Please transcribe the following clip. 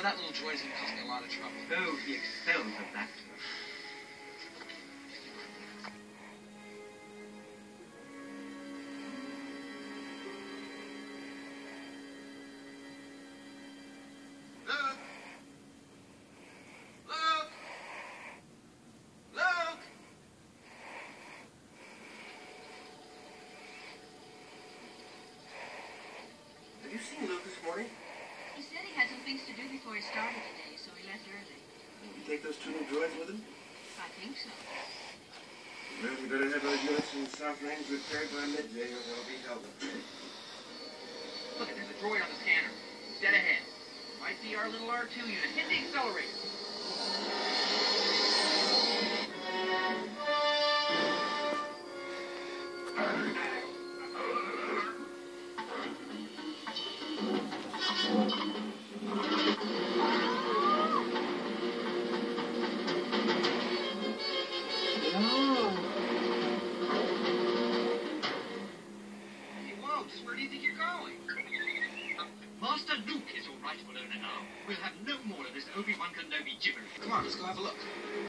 that little droid's gonna cause me a lot of trouble. Oh, he excels at that. Luke! Luke! Luke! Have you seen Luke this morning? He said he had some things to do before he started today, so he left early. Did you take those two new droids with him? I think so. Well, we better have those units in the South Range repaired by midday, or they'll be held up. Look, there's a droid on the scanner. Dead ahead. Might be our little R2 unit. Hit the accelerator. Where do you think you're going? Master Luke is your rightful owner now. We'll have no more of this Obi-Wan Kenobi gibberish. Come on, let's go have a look.